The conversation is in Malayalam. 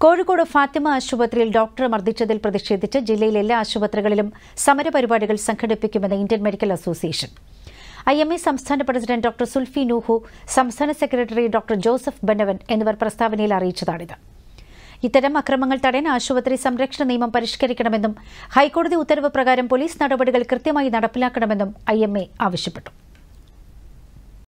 കോഴിക്കോട് ഫാത്തിമ ആശുപത്രിയിൽ ഡോക്ടറെ മർദ്ദിച്ചതിൽ പ്രതിഷേധിച്ച് ജില്ലയിലെ എല്ലാ ആശുപത്രികളിലും സമരപരിപാടികൾ സംഘടിപ്പിക്കുമെന്ന് ഇന്ത്യൻ മെഡിക്കൽ അസോസിയേഷൻ. IMA സംസ്ഥാന പ്രസിഡന്റ് ഡോക്ടർ സുൽഫി നൂഹു, സംസ്ഥാന സെക്രട്ടറി ഡോക്ടർ ജോസഫ് ബനവൻ എന്നിവർ പ്രസ്താവനയിൽ അറിയിച്ചതാണിത്. ഇത്തരം അക്രമങ്ങൾ തടയാൻ ആശുപത്രി സംരക്ഷണ നിയമം പരിഷ്കരിക്കണമെന്നും ഹൈക്കോടതി ഉത്തരവ് പ്രകാരം പോലീസ് നടപടികൾ കൃത്യമായി നടപ്പിലാക്കണമെന്നും IMA ആവശ്യപ്പെട്ടു.